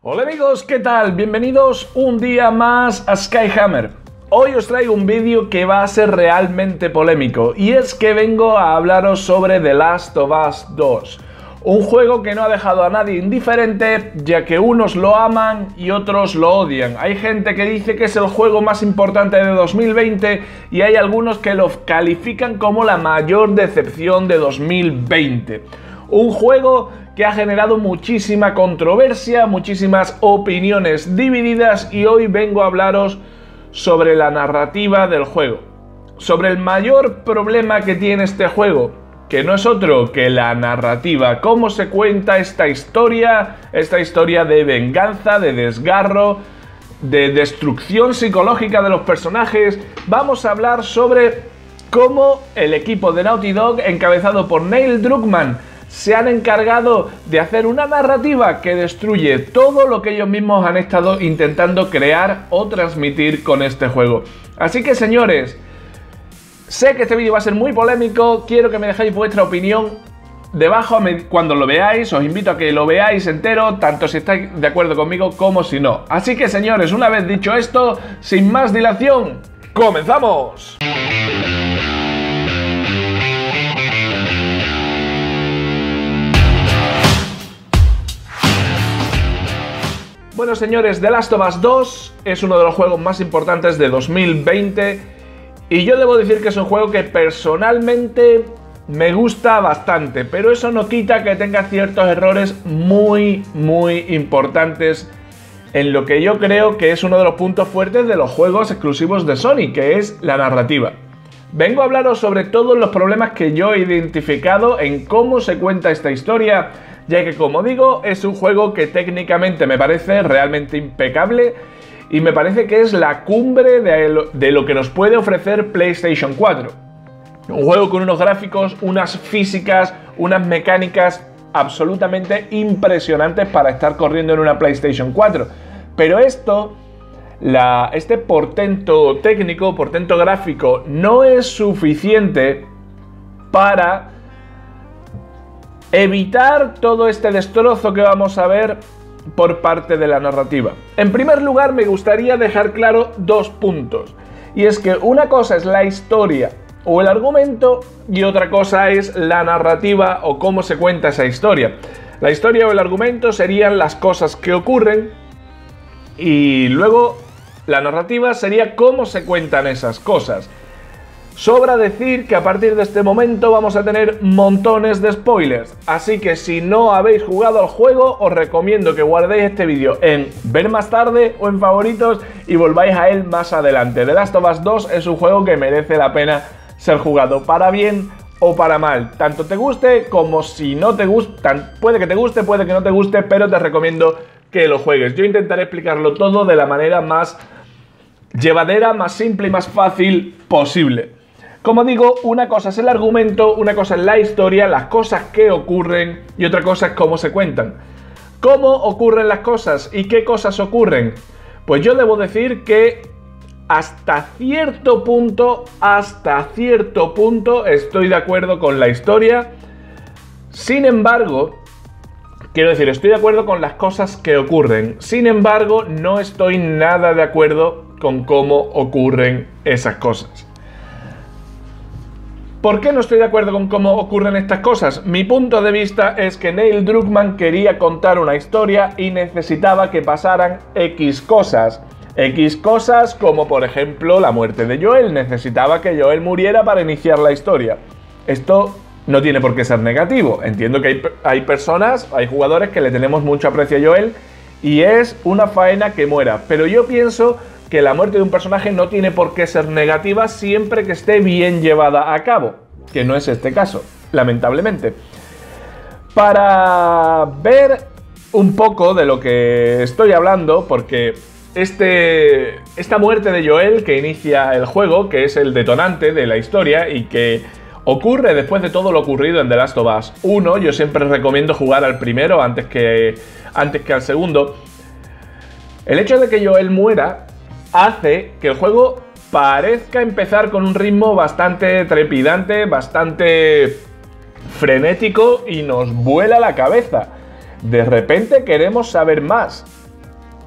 Hola amigos, ¿qué tal? Bienvenidos un día más a Skyhammer. Hoy os traigo un vídeo que va a ser realmente polémico y es que vengo a hablaros sobre The Last of Us 2. Un juego que no ha dejado a nadie indiferente, ya que unos lo aman y otros lo odian. Hay gente que dice que es el juego más importante de 2020 y hay algunos que lo califican como la mayor decepción de 2020. Un juego que ha generado muchísima controversia, muchísimas opiniones divididas y hoy vengo a hablaros sobre la narrativa del juego. Sobre el mayor problema que tiene este juego, que no es otro que la narrativa, cómo se cuenta esta historia de venganza, de desgarro, de destrucción psicológica de los personajes. Vamos a hablar sobre cómo el equipo de Naughty Dog, encabezado por Neil Druckmann, se han encargado de hacer una narrativa que destruye todo lo que ellos mismos han estado intentando crear o transmitir con este juego. Así que señores, sé que este vídeo va a ser muy polémico, quiero que me dejéis vuestra opinión debajo cuando lo veáis, os invito a que lo veáis entero, tanto si estáis de acuerdo conmigo como si no. Así que señores, una vez dicho esto, sin más dilación, ¡comenzamos! Bueno señores, The Last of Us 2 es uno de los juegos más importantes de 2020 y yo debo decir que es un juego que personalmente me gusta bastante, pero eso no quita que tenga ciertos errores muy importantes en lo que yo creo que es uno de los puntos fuertes de los juegos exclusivos de Sony, que es la narrativa. Vengo a hablaros sobre todos los problemas que yo he identificado en cómo se cuenta esta historia, ya que, como digo, es un juego que técnicamente me parece realmente impecable y me parece que es la cumbre de lo que nos puede ofrecer PlayStation 4. Un juego con unos gráficos, unas físicas, unas mecánicas absolutamente impresionantes para estar corriendo en una PlayStation 4. Pero este portento técnico, portento gráfico, no es suficiente para evitar todo este destrozo que vamos a ver por parte de la narrativa. En primer lugar, me gustaría dejar claro dos puntos. Y es que una cosa es la historia o el argumento y otra cosa es la narrativa o cómo se cuenta esa historia. La historia o el argumento serían las cosas que ocurren y luego la narrativa sería cómo se cuentan esas cosas. Sobra decir que a partir de este momento vamos a tener montones de spoilers, así que si no habéis jugado al juego os recomiendo que guardéis este vídeo en ver más tarde o en favoritos y volváis a él más adelante. The Last of Us 2 es un juego que merece la pena ser jugado, para bien o para mal, tanto te guste como si no te gusta, puede que te guste, puede que no te guste, pero te recomiendo que lo juegues. Yo intentaré explicarlo todo de la manera más llevadera, más simple y más fácil posible. Como digo, una cosa es el argumento, una cosa es la historia, las cosas que ocurren y otra cosa es cómo se cuentan. ¿Cómo ocurren las cosas y qué cosas ocurren? Pues yo debo decir que hasta cierto punto estoy de acuerdo con la historia. Sin embargo, quiero decir, estoy de acuerdo con las cosas que ocurren. Sin embargo, no estoy nada de acuerdo con cómo ocurren esas cosas. ¿Por qué no estoy de acuerdo con cómo ocurren estas cosas? Mi punto de vista es que Neil Druckmann quería contar una historia y necesitaba que pasaran X cosas. X cosas como, por ejemplo, la muerte de Joel. Necesitaba que Joel muriera para iniciar la historia. Esto no tiene por qué ser negativo. Entiendo que hay personas, hay jugadores que le tenemos mucho aprecio a Joel y es una faena que muera. Pero yo pienso que la muerte de un personaje no tiene por qué ser negativa siempre que esté bien llevada a cabo, que no es este caso, lamentablemente. Para ver un poco de lo que estoy hablando, porque esta muerte de Joel que inicia el juego, que es el detonante de la historia y que ocurre después de todo lo ocurrido en The Last of Us 1, yo siempre recomiendo jugar al primero antes que al segundo. El hecho de que Joel muera hace que el juego parezca empezar con un ritmo bastante trepidante, bastante frenético y nos vuela la cabeza. De repente queremos saber más.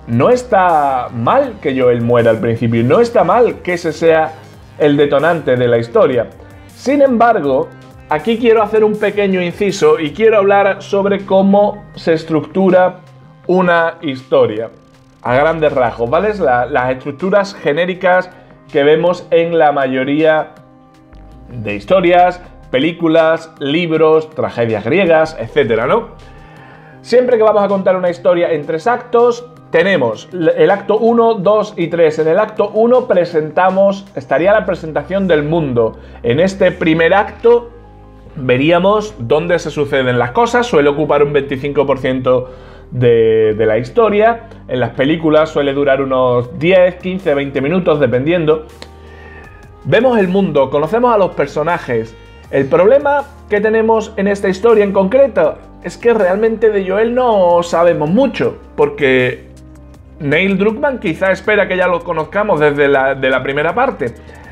no está mal que Joel muera al principio, no está mal que ese sea el detonante de la historia. Sin embargo, aquí quiero hacer un pequeño inciso y quiero hablar sobre cómo se estructura una historia a grandes rasgos, ¿vale? Las estructuras genéricas que vemos en la mayoría de historias, películas, libros, tragedias griegas, etcétera, ¿no? Siempre que vamos a contar una historia en 3 actos, tenemos el acto 1, 2 y 3. En el acto 1 estaría la presentación del mundo. En este primer acto veríamos dónde se suceden las cosas, suele ocupar un 25% de la historia. En las películas suele durar unos 10, 15, 20 minutos, dependiendo. Vemos el mundo, conocemos a los personajes. El problema que tenemos en esta historia en concreto es que realmente de Joel no sabemos mucho, porque Neil Druckmann quizá espera que ya lo conozcamos desde la primera parte.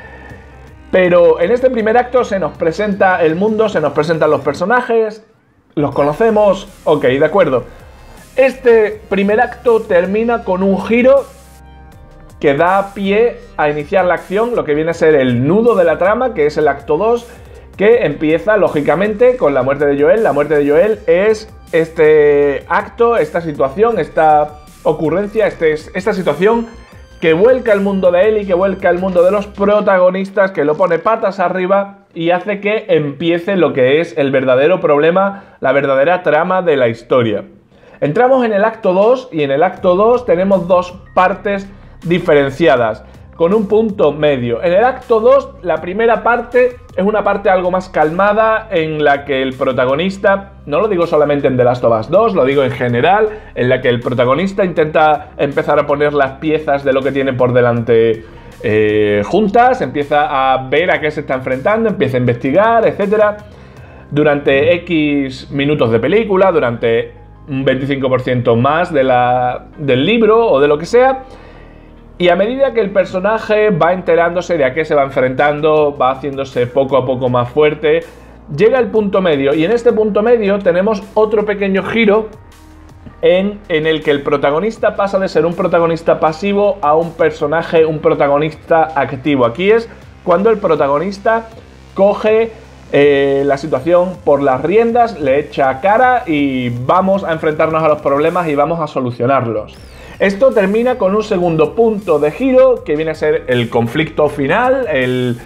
Pero en este primer acto se nos presenta el mundo, se nos presentan los personajes, los conocemos, ok, de acuerdo. Este primer acto termina con un giro que da pie a iniciar la acción, lo que viene a ser el nudo de la trama, que es el acto 2, que empieza lógicamente con la muerte de Joel. La muerte de Joel es este acto, esta situación, esta ocurrencia, esta situación que vuelca el mundo de Ellie, que vuelca el mundo de los protagonistas, que lo pone patas arriba y hace que empiece lo que es el verdadero problema, la verdadera trama de la historia. Entramos en el acto 2 y en el acto 2 tenemos 2 partes diferenciadas, con un punto medio. En el acto 2, la primera parte es una parte algo más calmada, en la que el protagonista, no lo digo solamente en The Last of Us 2, lo digo en general, en la que el protagonista intenta empezar a poner las piezas de lo que tiene por delante juntas, empieza a ver a qué se está enfrentando, empieza a investigar, etc. Durante X minutos de película, durante un 25% más del libro o de lo que sea. Y a medida que el personaje va enterándose de a qué se va enfrentando, va haciéndose poco a poco más fuerte, llega el punto medio. Y en este punto medio tenemos otro pequeño giro en el que el protagonista pasa de ser un protagonista pasivo a un protagonista activo. Aquí es cuando el protagonista coge la situación por las riendas, le echa cara y vamos a enfrentarnos a los problemas y vamos a solucionarlos. Esto termina con un segundo punto de giro que viene a ser el conflicto final, el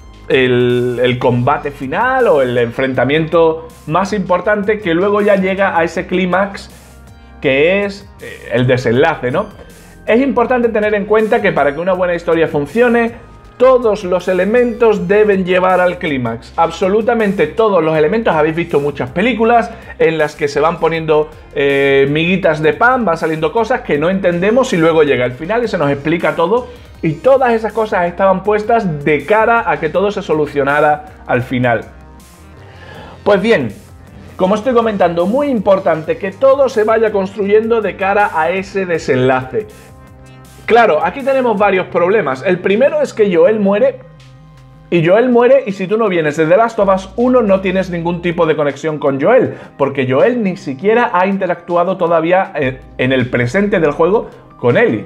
combate final o el enfrentamiento más importante, que luego ya llega a ese clímax que es el desenlace, ¿no? Es importante tener en cuenta que para que una buena historia funcione, todos los elementos deben llevar al clímax. Absolutamente todos los elementos. Habéis visto muchas películas en las que se van poniendo miguitas de pan, van saliendo cosas que no entendemos y luego llega el final y se nos explica todo. Y todas esas cosas estaban puestas de cara a que todo se solucionara al final. Pues bien, como estoy comentando, muy importante que todo se vaya construyendo de cara a ese desenlace. Claro, aquí tenemos varios problemas. El primero es que Joel muere. Y si tú no vienes de The Last of Us 1 no tienes ningún tipo de conexión con Joel, porque Joel ni siquiera ha interactuado todavía en el presente del juego con Ellie.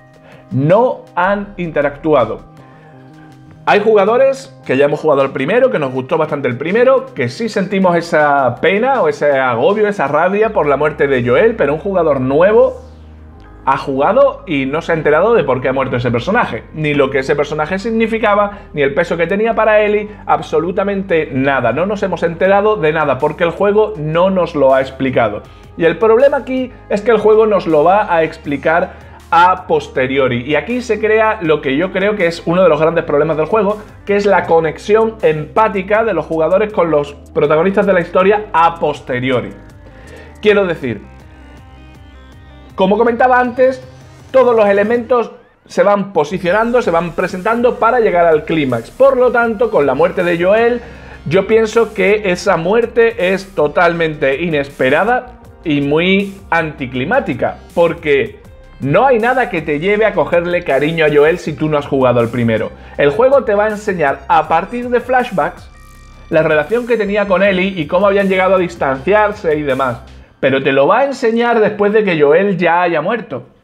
No han interactuado. Hay jugadores que ya hemos jugado el primero, que nos gustó bastante el primero, que sí sentimos esa pena o ese agobio, esa rabia por la muerte de Joel, pero un jugador nuevo ha jugado y no se ha enterado de por qué ha muerto ese personaje, ni lo que ese personaje significaba, ni el peso que tenía para Ellie, absolutamente nada. No nos hemos enterado de nada porque el juego no nos lo ha explicado. Y el problema aquí es que el juego nos lo va a explicar a posteriori. Y aquí se crea lo que yo creo que es uno de los grandes problemas del juego, que es la conexión empática de los jugadores con los protagonistas de la historia a posteriori. Quiero decir, como comentaba antes, todos los elementos se van posicionando, se van presentando para llegar al clímax. Por lo tanto, con la muerte de Joel, yo pienso que esa muerte es totalmente inesperada y muy anticlimática, porque no hay nada que te lleve a cogerle cariño a Joel si tú no has jugado al primero. El juego te va a enseñar a partir de flashbacks la relación que tenía con Ellie y cómo habían llegado a distanciarse y demás. Pero te lo va a enseñar después de que Joel ya haya muerto.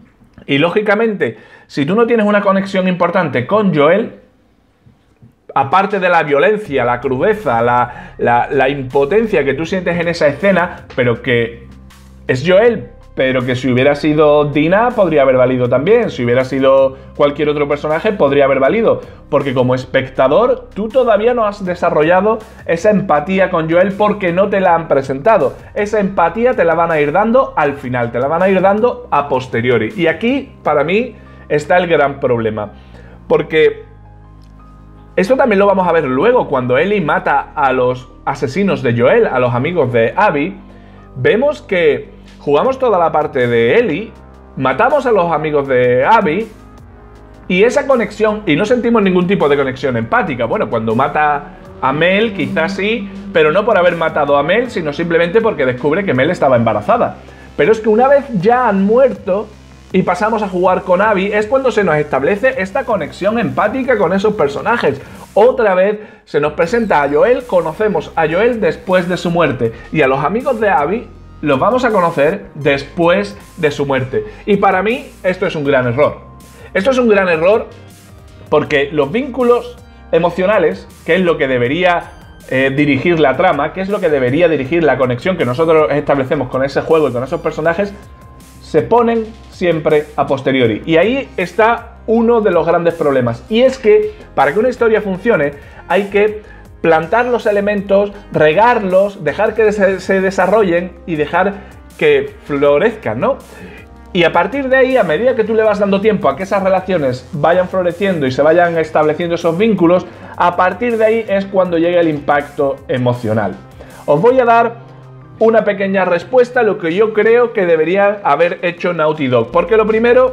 Y lógicamente, si tú no tienes una conexión importante con Joel, aparte de la violencia, la crudeza, la impotencia que tú sientes en esa escena, pero que es Joel, pero que si hubiera sido Dina podría haber valido también, si hubiera sido cualquier otro personaje podría haber valido, porque como espectador tú todavía no has desarrollado esa empatía con Joel porque no te la han presentado. Esa empatía te la van a ir dando al final, te la van a ir dando a posteriori. Y aquí, para mí, está el gran problema, porque esto también lo vamos a ver luego cuando Ellie mata a los asesinos de Joel, a los amigos de Abby. Vemos que jugamos toda la parte de Ellie, matamos a los amigos de Abby y esa conexión, y no sentimos ningún tipo de conexión empática. Bueno, cuando mata a Mel quizás sí, pero no por haber matado a Mel, sino simplemente porque descubre que Mel estaba embarazada. Pero es que una vez ya han muerto y pasamos a jugar con Abby, es cuando se nos establece esta conexión empática con esos personajes. Otra vez se nos presenta a Joel, conocemos a Joel después de su muerte, y a los amigos de Abby los vamos a conocer después de su muerte. Y para mí esto es un gran error. Esto es un gran error porque los vínculos emocionales, que es lo que debería dirigir la trama, que es lo que debería dirigir la conexión que nosotros establecemos con ese juego y con esos personajes, se ponen siempre a posteriori. Y ahí está uno de los grandes problemas. Y es que para que una historia funcione hay que plantar los elementos, regarlos, dejar que se desarrollen y dejar que florezcan, ¿no? Y a partir de ahí, a medida que tú le vas dando tiempo a que esas relaciones vayan floreciendo y se vayan estableciendo esos vínculos, a partir de ahí es cuando llega el impacto emocional. Os voy a dar una pequeña respuesta a lo que yo creo que debería haber hecho Naughty Dog. Porque lo primero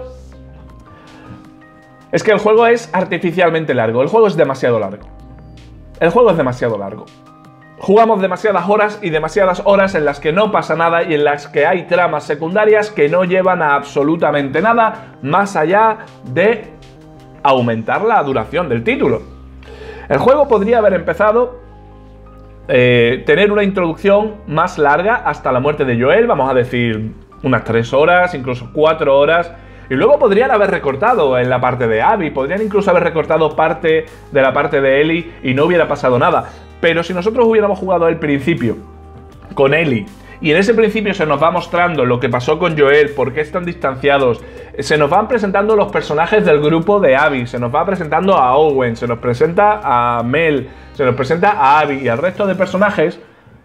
es que el juego es artificialmente largo. El juego es demasiado largo. El juego es demasiado largo. Jugamos demasiadas horas y demasiadas horas en las que no pasa nada y en las que hay tramas secundarias que no llevan a absolutamente nada más allá de aumentar la duración del título. El juego podría haber empezado tener una introducción más larga hasta la muerte de Joel, vamos a decir unas 3 horas, incluso 4 horas, y luego podrían haber recortado en la parte de Abby, podrían incluso haber recortado parte de la parte de Ellie y no hubiera pasado nada. Pero si nosotros hubiéramos jugado al principio con Ellie y en ese principio se nos va mostrando lo que pasó con Joel, por qué están distanciados, se nos van presentando los personajes del grupo de Abby, se nos va presentando a Owen, se nos presenta a Mel, se nos presenta a Abby y al resto de personajes,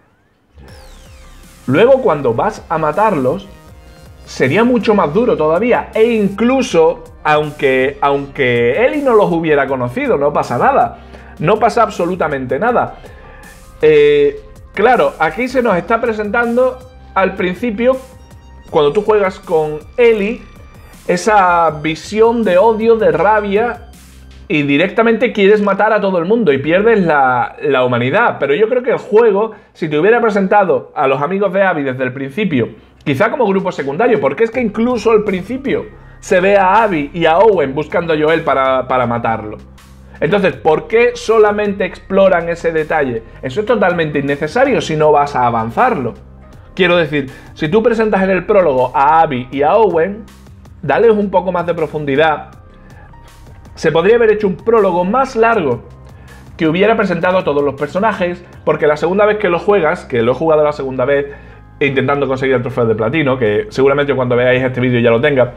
luego cuando vas a matarlos sería mucho más duro todavía, e incluso aunque Ellie no los hubiera conocido, no pasa nada, no pasa absolutamente nada. Claro, aquí se nos está presentando al principio, cuando tú juegas con Ellie, esa visión de odio, de rabia, y directamente quieres matar a todo el mundo y pierdes la humanidad. Pero yo creo que el juego, si te hubiera presentado a los amigos de Abby desde el principio, quizá como grupo secundario, porque es que incluso al principio se ve a Abby y a Owen buscando a Joel para matarlo. Entonces, ¿por qué solamente exploran ese detalle? Eso es totalmente innecesario si no vas a avanzarlo. Quiero decir, si tú presentas en el prólogo a Abby y a Owen, dales un poco más de profundidad. Se podría haber hecho un prólogo más largo que hubiera presentado a todos los personajes, porque la segunda vez que lo juegas, que lo he jugado la segunda vez intentando conseguir el trofeo de platino, que seguramente cuando veáis este vídeo ya lo tenga,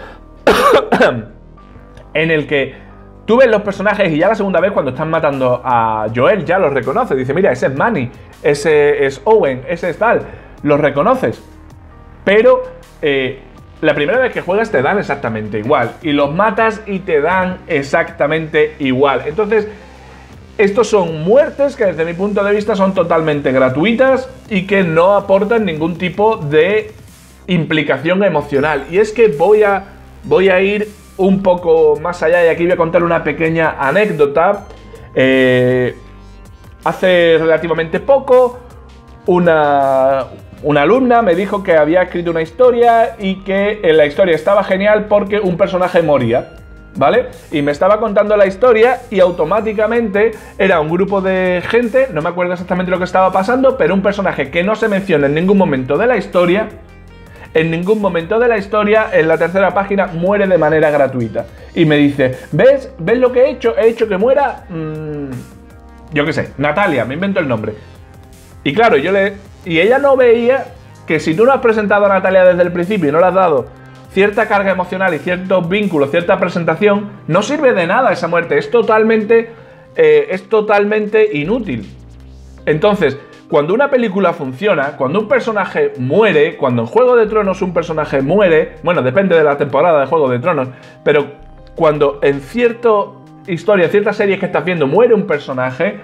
en el que tú ves los personajes y ya la segunda vez cuando están matando a Joel ya los reconoces. Dice, mira, ese es Manny, ese es Owen, ese es tal. Los reconoces. Pero la primera vez que juegas te dan exactamente igual. Y los matas y te dan exactamente igual. Entonces, estos son muertes que desde mi punto de vista son totalmente gratuitas y que no aportan ningún tipo de implicación emocional. Y es que voy a ir un poco más allá y aquí voy a contar una pequeña anécdota. Hace relativamente poco una alumna me dijo que había escrito una historia y que en la historia estaba genial porque un personaje moría, ¿vale? Y me estaba contando la historia y automáticamente era un grupo de gente, no me acuerdo exactamente lo que estaba pasando, pero un personaje que no se menciona en ningún momento de la historia en ningún momento de la historia, en la tercera página, muere de manera gratuita. Y me dice, ¿ves lo que he hecho? He hecho que muera, yo qué sé, Natalia, me invento el nombre. Y claro, y ella no veía que si tú no has presentado a Natalia desde el principio y no le has dado cierta carga emocional y ciertos vínculos, cierta presentación, no sirve de nada esa muerte, es totalmente inútil. Entonces, cuando una película funciona, cuando un personaje muere, cuando en Juego de Tronos un personaje muere, bueno, depende de la temporada de Juego de Tronos, pero cuando en cierta historia, ciertas series que estás viendo muere un personaje,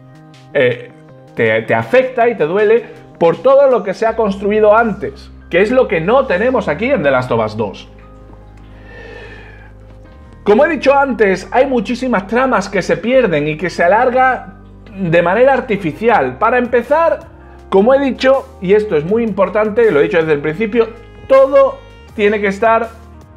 te afecta y te duele por todo lo que se ha construido antes, que es lo que no tenemos aquí en The Last of Us 2. Como he dicho antes, hay muchísimas tramas que se pierden y que se alarga de manera artificial. Para empezar, como he dicho, y esto es muy importante, lo he dicho desde el principio, todo tiene que estar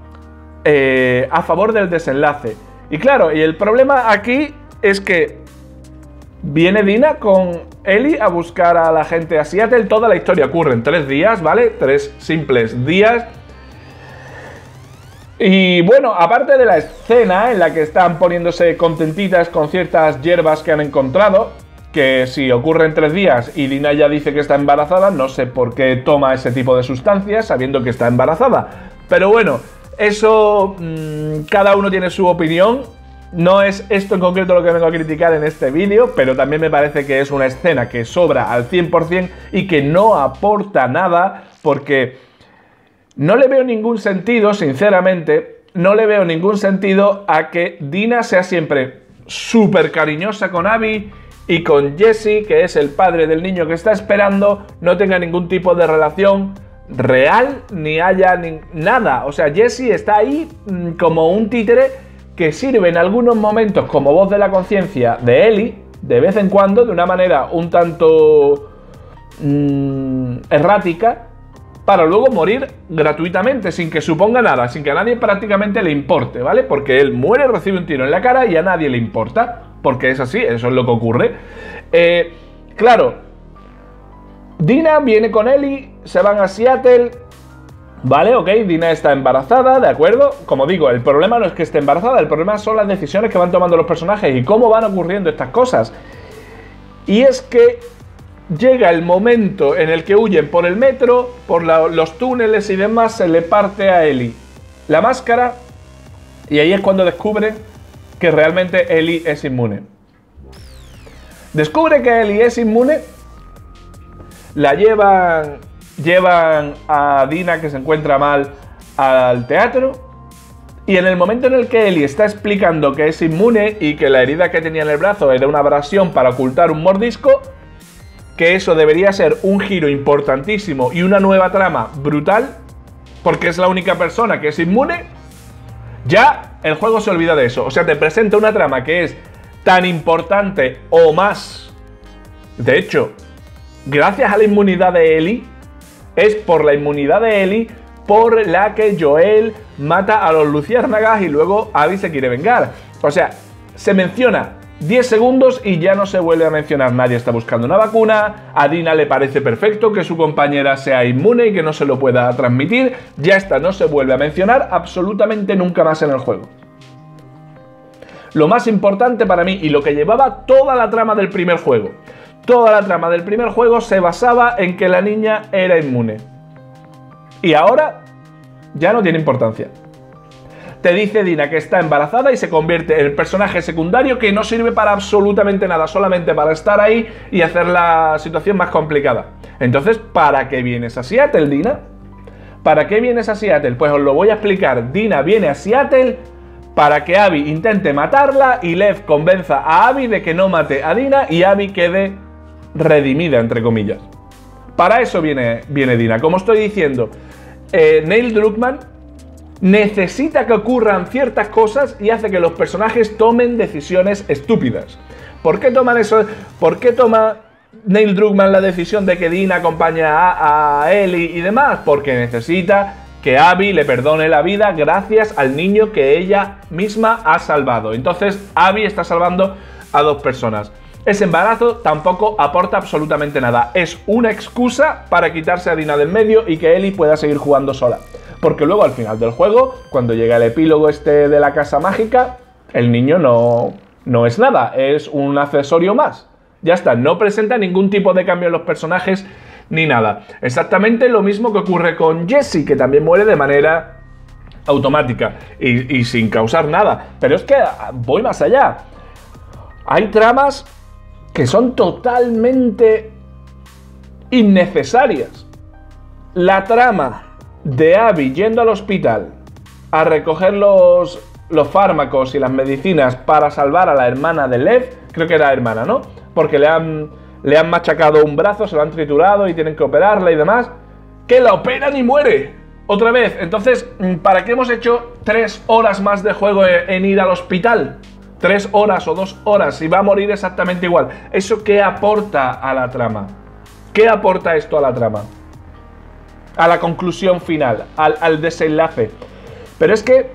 a favor del desenlace. Y claro, y el problema aquí es que viene Dina con Ellie a buscar a la gente a Seattle. Toda la historia ocurre en 3 días, ¿vale? 3 simples días. Y bueno, aparte de la escena en la que están poniéndose contentitas con ciertas hierbas que han encontrado, que si ocurre en 3 días y Dina ya dice que está embarazada, no sé por qué toma ese tipo de sustancias sabiendo que está embarazada. Pero bueno, eso cada uno tiene su opinión. No es esto en concreto lo que vengo a criticar en este vídeo, pero también me parece que es una escena que sobra al 100% y que no aporta nada, porque no le veo ningún sentido, sinceramente, no le veo ningún sentido a que Dina sea siempre súper cariñosa con Abby y con Jesse, que es el padre del niño que está esperando, no tenga ningún tipo de relación real ni haya nada. O sea, Jesse está ahí como un títere que sirve en algunos momentos como voz de la conciencia de Ellie, de vez en cuando, de una manera un tanto errática, para luego morir gratuitamente, sin que suponga nada, sin que a nadie prácticamente le importe, ¿vale? Porque él muere, recibe un tiro en la cara y a nadie le importa, porque es así, eso es lo que ocurre. Claro, Dina viene con Ellie, se van a Seattle. Vale, ok, Dina está embarazada, ¿de acuerdo? Como digo, el problema no es que esté embarazada, el problema son las decisiones que van tomando los personajes y cómo van ocurriendo estas cosas. Y es que llega el momento en el que huyen por el metro, por los túneles y demás, se le parte a Ellie la máscara y ahí es cuando descubre que realmente Ellie es inmune. Descubre que Ellie es inmune, la llevan a Dina, que se encuentra mal, al teatro, y en el momento en el que Ellie está explicando que es inmune y que la herida que tenía en el brazo era una abrasión para ocultar un mordisco, que eso debería ser un giro importantísimo y una nueva trama brutal, porque es la única persona que es inmune, ya el juego se olvida de eso. O sea, te presenta una trama que es tan importante o más. De hecho, gracias a la inmunidad de Ellie, es por la inmunidad de Ellie por la que Joel mata a los luciérnagas y luego Abby se quiere vengar. O sea, se menciona 10 segundos y ya no se vuelve a mencionar. Nadie está buscando una vacuna, a Dina le parece perfecto que su compañera sea inmune y que no se lo pueda transmitir. Ya está, no se vuelve a mencionar absolutamente nunca más en el juego. Lo más importante para mí y lo que llevaba toda la trama del primer juego. Toda la trama del primer juego se basaba en que la niña era inmune. Y ahora ya no tiene importancia. Te dice Dina que está embarazada y se convierte en el personaje secundario que no sirve para absolutamente nada, solamente para estar ahí y hacer la situación más complicada. Entonces, ¿para qué vienes a Seattle, Dina? ¿Para qué vienes a Seattle? Pues os lo voy a explicar. Dina viene a Seattle para que Abby intente matarla y Lev convenza a Abby de que no mate a Dina y Abby quede redimida, entre comillas. Para eso viene Dina. Como estoy diciendo, Neil Druckmann necesita que ocurran ciertas cosas y hace que los personajes tomen decisiones estúpidas. ¿Por qué toman eso? ¿Por qué toma Neil Druckmann la decisión de que Dina acompañe a Ellie y demás? Porque necesita que Abby le perdone la vida gracias al niño que ella misma ha salvado. Entonces Abby está salvando a 2 personas. Ese embarazo tampoco aporta absolutamente nada. Es una excusa para quitarse a Dina del medio y que Ellie pueda seguir jugando sola. Porque luego al final del juego, cuando llega el epílogo este de la casa mágica, el niño no es nada, es un accesorio más. Ya está, no presenta ningún tipo de cambio en los personajes ni nada. Exactamente lo mismo que ocurre con Jessie, que también muere de manera automática y sin causar nada. Pero es que voy más allá. Hay tramas que son totalmente innecesarias. La trama de Abby yendo al hospital a recoger los fármacos y las medicinas para salvar a la hermana de Lev, creo que era hermana, ¿no? Porque le han machacado un brazo, se lo han triturado y tienen que operarla y demás, que la operan y muere otra vez. Entonces, ¿para qué hemos hecho 3 horas más de juego en ir al hospital? 3 horas o 2 horas y va a morir exactamente igual. ¿Eso qué aporta a la trama? ¿Qué aporta esto a la trama? A la conclusión final, al desenlace. Pero es que,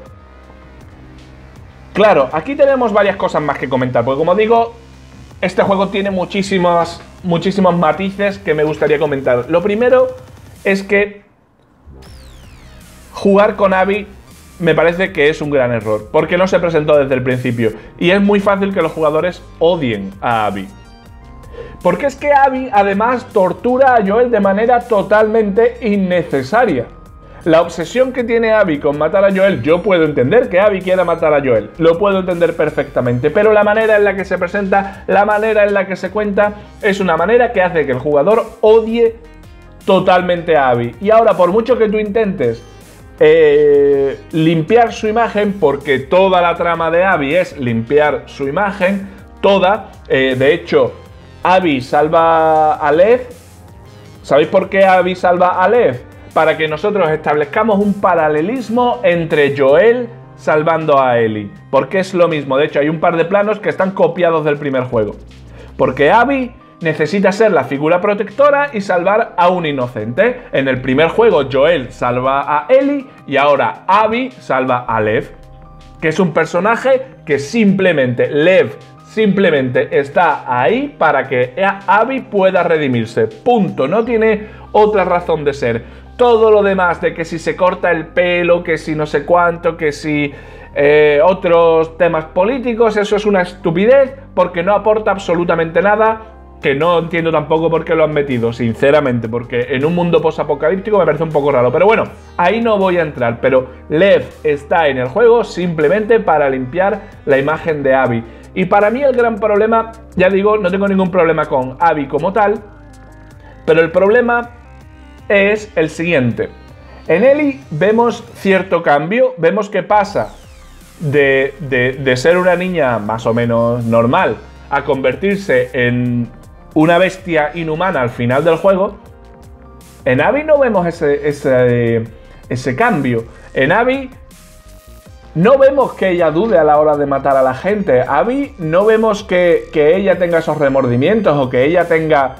claro, aquí tenemos varias cosas más que comentar, porque como digo, este juego tiene muchísimos matices que me gustaría comentar. Lo primero es que jugar con Abby me parece que es un gran error, porque no se presentó desde el principio. Y es muy fácil que los jugadores odien a Abby. Porque es que Abby además tortura a Joel de manera totalmente innecesaria. La obsesión que tiene Abby con matar a Joel, yo puedo entender que Abby quiera matar a Joel, lo puedo entender perfectamente, pero la manera en la que se presenta, la manera en la que se cuenta, es una manera que hace que el jugador odie totalmente a Abby. Y ahora, por mucho que tú intentes limpiar su imagen, porque toda la trama de Abby es limpiar su imagen, toda, de hecho, Abby salva a Lev. ¿Sabéis por qué Abby salva a Lev? Para que nosotros establezcamos un paralelismo entre Joel salvando a Ellie. Porque es lo mismo. De hecho, hay un par de planos que están copiados del primer juego. Porque Abby necesita ser la figura protectora y salvar a un inocente. En el primer juego, Joel salva a Ellie y ahora Abby salva a Lev. Que es un personaje que Lev simplemente está ahí para que Abby pueda redimirse. Punto. No tiene otra razón de ser. Todo lo demás de que si se corta el pelo, que si no sé cuánto, que si otros temas políticos, eso es una estupidez porque no aporta absolutamente nada, que no entiendo tampoco por qué lo han metido, sinceramente, porque en un mundo posapocalíptico me parece un poco raro. Pero bueno, ahí no voy a entrar, pero Lev está en el juego simplemente para limpiar la imagen de Abby. Y para mí el gran problema, ya digo, no tengo ningún problema con Abby como tal, pero el problema es el siguiente. En Ellie vemos cierto cambio, vemos que pasa de ser una niña más o menos normal a convertirse en una bestia inhumana al final del juego. En Abby no vemos ese cambio. En Abby no vemos que ella dude a la hora de matar a la gente. Abby no vemos que ella tenga esos remordimientos o que ella tenga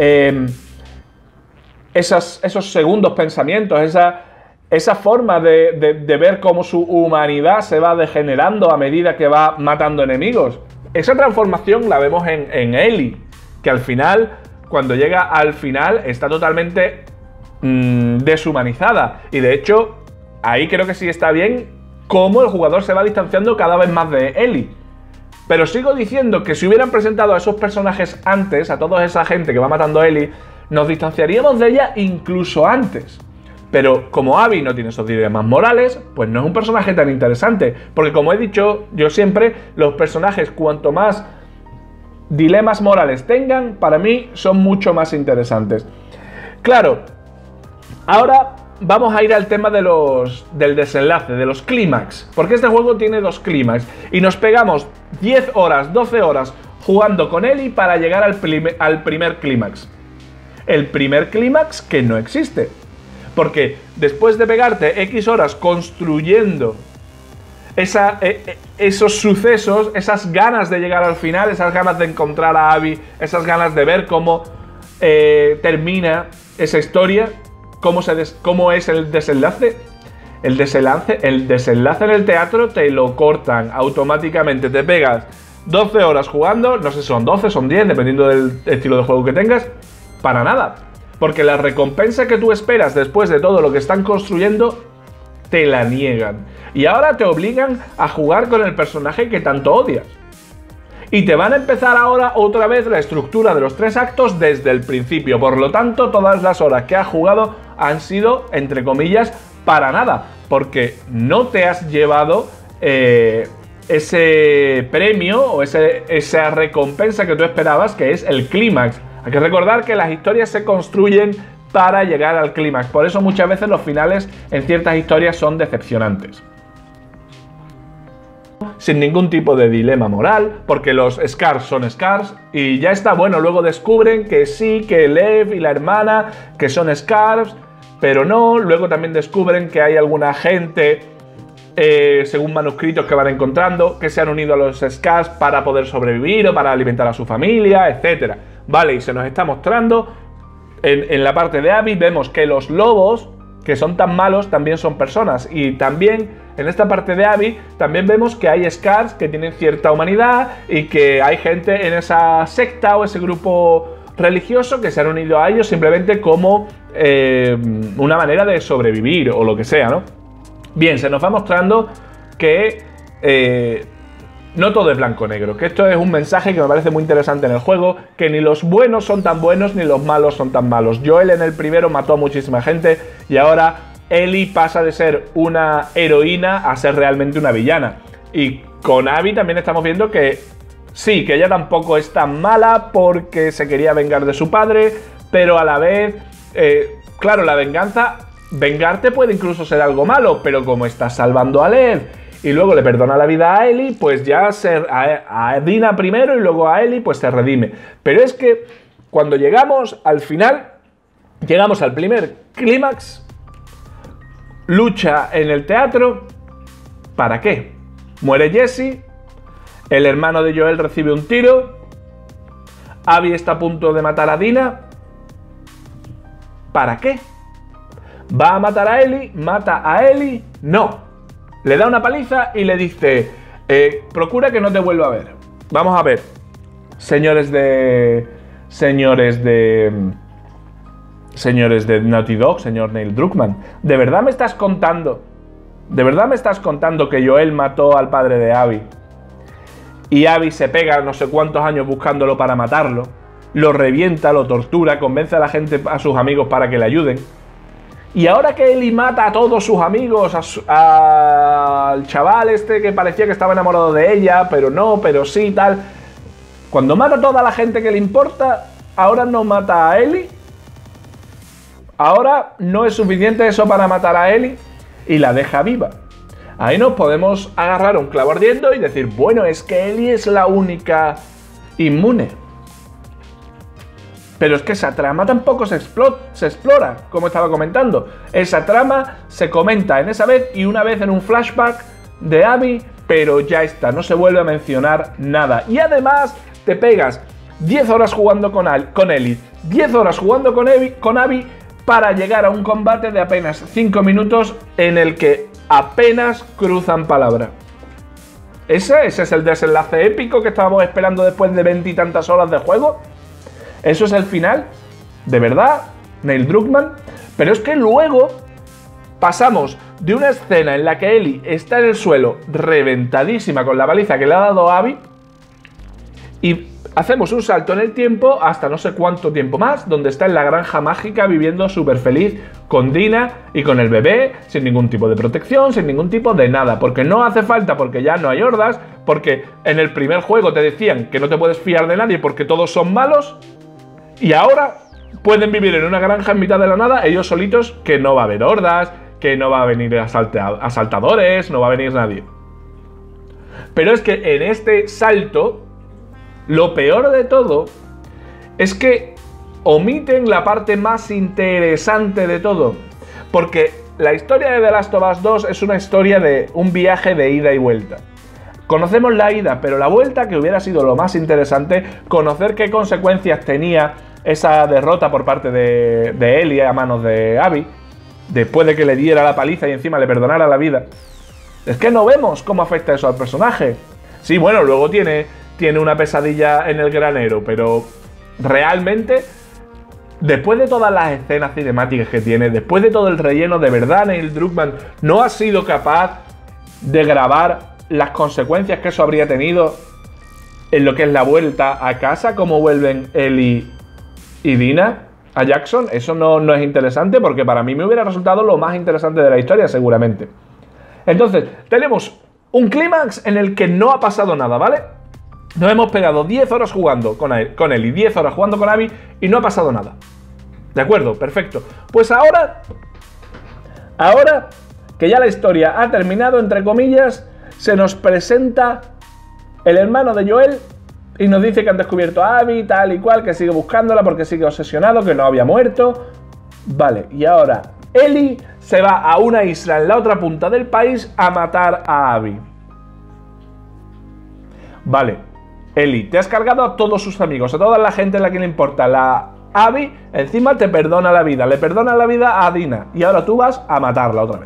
esos segundos pensamientos, esa forma de ver cómo su humanidad se va degenerando a medida que va matando enemigos. Esa transformación la vemos en Ellie, que al final, cuando llega al final, está totalmente deshumanizada. Y de hecho, ahí creo que sí está bien cómo el jugador se va distanciando cada vez más de Ellie. Pero sigo diciendo que si hubieran presentado a esos personajes antes, a toda esa gente que va matando a Ellie, nos distanciaríamos de ella incluso antes. Pero como Abby no tiene esos dilemas morales, pues no es un personaje tan interesante. Porque como he dicho yo siempre, los personajes cuanto más dilemas morales tengan, para mí son mucho más interesantes. Claro, ahora vamos a ir al tema del desenlace, de los clímax. Porque este juego tiene 2 clímax. Y nos pegamos 10 horas, 12 horas jugando con Ellie para llegar al primer clímax. El primer clímax que no existe. Porque después de pegarte X horas construyendo esos sucesos, esas ganas de llegar al final, esas ganas de encontrar a Abby, esas ganas de ver cómo termina esa historia, cómo es el desenlace. El desenlace en el teatro te lo cortan automáticamente, te pegas 12 horas jugando, no sé si son 12, son 10, dependiendo del estilo de juego que tengas, para nada. Porque la recompensa que tú esperas después de todo lo que están construyendo, te la niegan. Y ahora te obligan a jugar con el personaje que tanto odias. Y te van a empezar ahora otra vez la estructura de los 3 actos desde el principio. Por lo tanto, todas las horas que has jugado han sido, entre comillas, para nada. Porque no te has llevado ese premio o esa recompensa que tú esperabas, que es el clímax. Hay que recordar que las historias se construyen para llegar al clímax. Por eso muchas veces los finales en ciertas historias son decepcionantes. Sin ningún tipo de dilema moral, porque los Scars son Scars y ya está. Bueno, luego descubren que sí, que Lev y la hermana, que son Scars, pero no. Luego también descubren que hay alguna gente, según manuscritos que van encontrando, que se han unido a los Scars para poder sobrevivir o para alimentar a su familia, etc. Vale, y se nos está mostrando, en la parte de Abby, vemos que los lobos, que son tan malos, también son personas. Y también en esta parte de Abby también vemos que hay Scars que tienen cierta humanidad y que hay gente en esa secta o ese grupo religioso que se han unido a ellos simplemente como una manera de sobrevivir o lo que sea, ¿no? Bien, se nos va mostrando que no todo es blanco-negro, que esto es un mensaje que me parece muy interesante en el juego, que ni los buenos son tan buenos ni los malos son tan malos. Joel en el primero mató a muchísima gente y ahora Ellie pasa de ser una heroína a ser realmente una villana. Y con Abby también estamos viendo que sí, que ella tampoco es tan mala porque se quería vengar de su padre, pero a la vez, claro, la venganza, vengarte puede incluso ser algo malo, pero como estás salvando a Lev y luego le perdona la vida a Ellie, pues ya a Dina primero y luego a Ellie, pues se redime. Pero es que cuando llegamos al final, llegamos al primer clímax, lucha en el teatro, ¿para qué? Muere Jesse, el hermano de Joel recibe un tiro, Abby está a punto de matar a Dina, ¿para qué? ¿Va a matar a Ellie? ¿Mata a Ellie? No. Le da una paliza y le dice, procura que no te vuelva a ver. Vamos a ver, señores de Naughty Dog, señor Neil Druckmann, ¿de verdad me estás contando? ¿De verdad me estás contando que Joel mató al padre de Abby? Y Abby se pega no sé cuántos años buscándolo para matarlo, lo revienta, lo tortura, convence a la gente, a sus amigos para que le ayuden. Y ahora que Ellie mata a todos sus amigos, al chaval este que parecía que estaba enamorado de ella, pero no, pero sí, tal. Cuando mata a toda la gente que le importa, ahora no mata a Ellie. Ahora no es suficiente eso para matar a Ellie y la deja viva. Ahí nos podemos agarrar un clavo ardiendo y decir, bueno, es que Ellie es la única inmune. Pero es que esa trama tampoco se explora, como estaba comentando. Esa trama se comenta en esa vez y una vez en un flashback de Abby, pero ya está, no se vuelve a mencionar nada. Y además te pegas 10 horas jugando con Ellie, 10 horas jugando con Abby para llegar a un combate de apenas 5 minutos en el que apenas cruzan palabra. Ese es el desenlace épico que estábamos esperando después de 20 y tantas horas de juego. ¿Eso es el final? ¿De verdad? ¿Neil Druckmann? Pero es que luego pasamos de una escena en la que Ellie está en el suelo reventadísima con la paliza que le ha dado a Abby y hacemos un salto en el tiempo hasta no sé cuánto tiempo más, donde está en la granja mágica viviendo súper feliz con Dina y con el bebé, sin ningún tipo de protección, sin ningún tipo de nada, porque no hace falta, porque ya no hay hordas, porque en el primer juego te decían que no te puedes fiar de nadie porque todos son malos. Y ahora pueden vivir en una granja en mitad de la nada, ellos solitos, que no va a haber hordas, que no va a venir asaltadores, no va a venir nadie. Pero es que en este salto, lo peor de todo es que omiten la parte más interesante de todo. Porque la historia de The Last of Us 2 es una historia de un viaje de ida y vuelta. Conocemos la ida, pero la vuelta, que hubiera sido lo más interesante, conocer qué consecuencias tenía esa derrota por parte de Ellie a manos de Abby, después de que le diera la paliza y encima le perdonara la vida. Es que no vemos cómo afecta eso al personaje. Sí, bueno, luego tiene tiene una pesadilla en el granero, pero realmente, después de todas las escenas cinemáticas que tiene, después de todo el relleno, de verdad Neil Druckmann no ha sido capaz de grabar las consecuencias que eso habría tenido en lo que es la vuelta a casa, cómo vuelven Ellie y Dina a Jackson. Eso no es interesante, porque para mí me hubiera resultado lo más interesante de la historia, seguramente. Entonces, tenemos un clímax en el que no ha pasado nada, ¿vale? Nos hemos pegado 10 horas jugando con Ellie, 10 horas jugando con Abby y no ha pasado nada. ¿De acuerdo? Perfecto. Pues ahora que ya la historia ha terminado, entre comillas, se nos presenta el hermano de Joel y nos dice que han descubierto a Abby, tal y cual, que sigue buscándola porque sigue obsesionado, que no había muerto. Vale, y ahora Ellie se va a una isla en la otra punta del país a matar a Abby. Vale, Ellie, te has cargado a todos sus amigos, a toda la gente a la que le importa. La Abby encima te perdona la vida, le perdona la vida a Dina y ahora tú vas a matarla otra vez.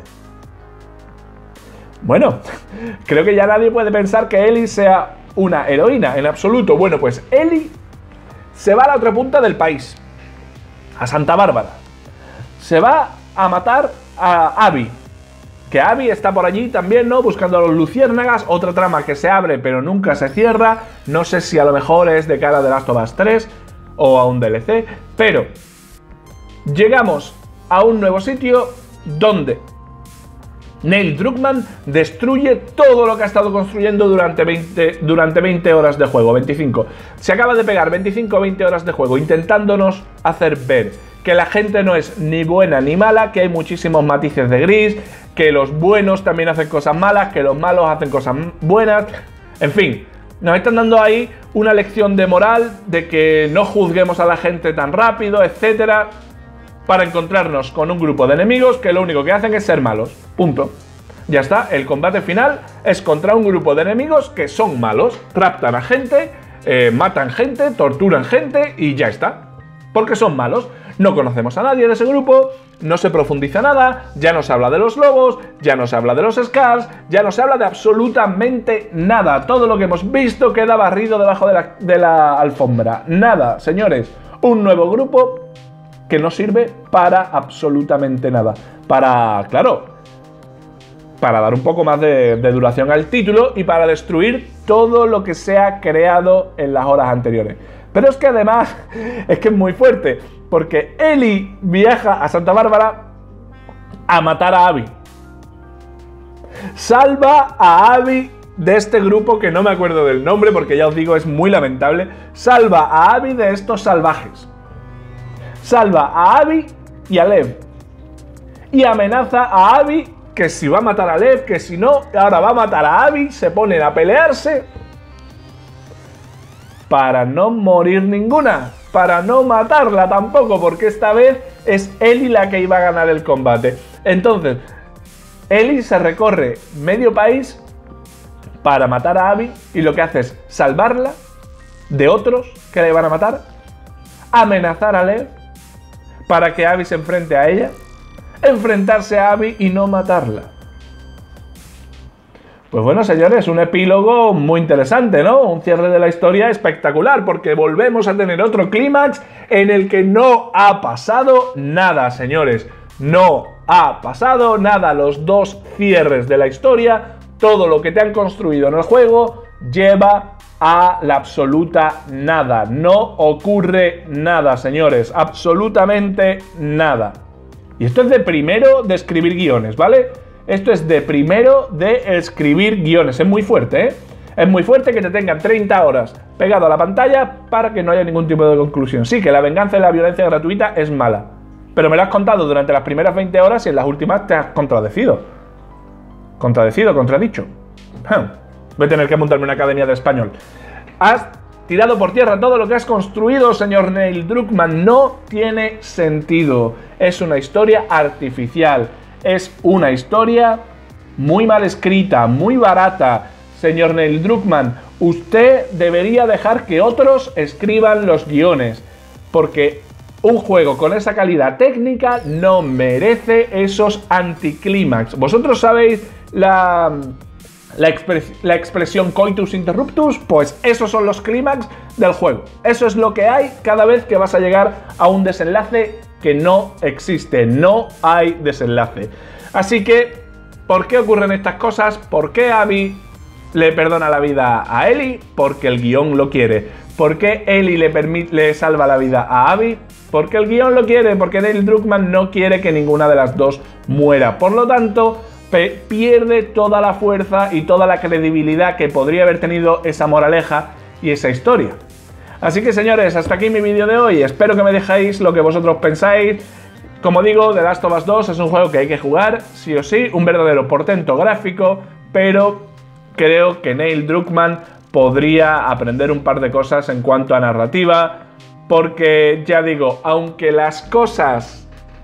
Bueno, creo que ya nadie puede pensar que Ellie sea una heroína, en absoluto. Bueno, pues Ellie se va a la otra punta del país, a Santa Bárbara. Se va a matar a Abby, que Abby está por allí también, ¿no? Buscando a los luciérnagas, otra trama que se abre pero nunca se cierra. No sé si a lo mejor es de cara a The Last of Us 3 o a un DLC, pero llegamos a un nuevo sitio donde Neil Druckmann destruye todo lo que ha estado construyendo durante 20 horas de juego, 25. Se acaba de pegar 25 o 20 horas de juego intentándonos hacer ver que la gente no es ni buena ni mala, que hay muchísimos matices de gris, que los buenos también hacen cosas malas, que los malos hacen cosas buenas. En fin, nos están dando ahí una lección de moral, de que no juzguemos a la gente tan rápido, etcétera, para encontrarnos con un grupo de enemigos que lo único que hacen es ser malos. Punto. Ya está, el combate final es contra un grupo de enemigos que son malos, raptan a gente, matan gente, torturan gente y ya está. Porque son malos. No conocemos a nadie de ese grupo, no se profundiza nada, ya no se habla de los lobos, ya no se habla de los Scars, ya no se habla de absolutamente nada. Todo lo que hemos visto queda barrido debajo de la alfombra. Nada, señores. Un nuevo grupo que no sirve para absolutamente nada. Claro, para dar un poco más de duración al título y para destruir todo lo que se ha creado en las horas anteriores. Pero es que además, es que es muy fuerte, porque Ellie viaja a Santa Bárbara a matar a Abby. Salva a Abby de este grupo que no me acuerdo del nombre, porque ya os digo, es muy lamentable. Salva a Abby de estos salvajes. Salva a Abby y a Lev. Y amenaza a Abby que si va a matar a Lev, que si no, ahora va a matar a Abby, se ponen a pelearse para no morir ninguna, para no matarla tampoco, porque esta vez es Ellie la que iba a ganar el combate. Entonces, Ellie se recorre medio país para matar a Abby y lo que hace es salvarla de otros que la iban a matar, amenazar a Lev para que Abby se enfrente a ella, enfrentarse a Abby y no matarla. Pues bueno, señores, un epílogo muy interesante, ¿no? Un cierre de la historia espectacular, porque volvemos a tener otro clímax en el que no ha pasado nada, señores. No ha pasado nada. Los dos cierres de la historia, todo lo que te han construido en el juego, lleva a la absoluta nada. No ocurre nada, señores. Absolutamente nada. Y esto es de primero de escribir guiones, ¿vale? Esto es de primero de escribir guiones. Es muy fuerte, ¿eh? Es muy fuerte que te tengan 30 horas pegado a la pantalla para que no haya ningún tipo de conclusión. Sí, que la venganza y la violencia gratuita es mala, pero me lo has contado durante las primeras 20 horas y en las últimas te has contradicho. Voy a tener que apuntarme a una academia de español. Has tirado por tierra todo lo que has construido, señor Neil Druckmann. No tiene sentido. Es una historia artificial. Es una historia muy mal escrita, muy barata. Señor Neil Druckmann, usted debería dejar que otros escriban los guiones, porque un juego con esa calidad técnica no merece esos anticlímax. Vosotros sabéis la expresión coitus interruptus, pues esos son los clímax del juego. Eso es lo que hay cada vez que vas a llegar a un desenlace que no existe, no hay desenlace. Así que, ¿por qué ocurren estas cosas? ¿Por qué Abby le perdona la vida a Ellie? Porque el guión lo quiere. ¿Por qué Ellie le salva la vida a Abby? Porque el guión lo quiere, porque Neil Druckmann no quiere que ninguna de las dos muera. Por lo tanto, pierde toda la fuerza y toda la credibilidad que podría haber tenido esa moraleja y esa historia. Así que, señores, hasta aquí mi vídeo de hoy. Espero que me dejéis lo que vosotros pensáis. Como digo, The Last of Us 2 es un juego que hay que jugar, sí o sí, un verdadero portento gráfico, pero creo que Neil Druckmann podría aprender un par de cosas en cuanto a narrativa, porque, ya digo, aunque las cosas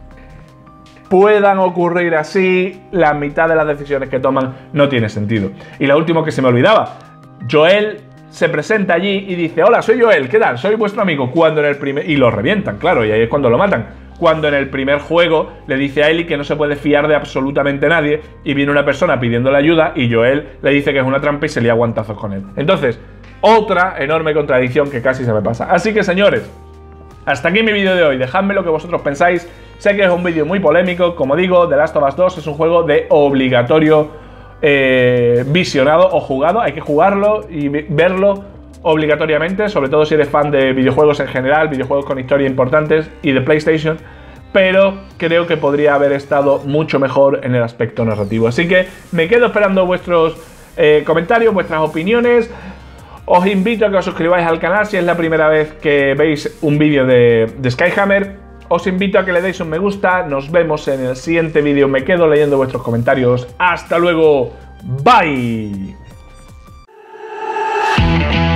puedan ocurrir así, la mitad de las decisiones que toman no tiene sentido. Y lo último que se me olvidaba, Joel se presenta allí y dice: hola, soy Joel, ¿qué tal? Soy vuestro amigo. Cuando en el primer... Y lo revientan, claro, y ahí es cuando lo matan. Cuando en el primer juego le dice a Ellie que no se puede fiar de absolutamente nadie y viene una persona pidiéndole ayuda y Joel le dice que es una trampa y se lía guantazos con él. Entonces, otra enorme contradicción que casi se me pasa. Así que, señores, hasta aquí mi vídeo de hoy. Dejadme lo que vosotros pensáis. Sé que es un vídeo muy polémico. Como digo, The Last of Us 2 es un juego de obligatorio visionado o jugado. Hay que jugarlo y verlo obligatoriamente, sobre todo si eres fan de videojuegos en general, videojuegos con historias importantes y de PlayStation, pero creo que podría haber estado mucho mejor en el aspecto narrativo. Así que me quedo esperando vuestros comentarios, vuestras opiniones. Os invito a que os suscribáis al canal si es la primera vez que veis un vídeo de Skyhammer. Os invito a que le deis un me gusta. Nos vemos en el siguiente vídeo. Me quedo leyendo vuestros comentarios. ¡Hasta luego! ¡Bye!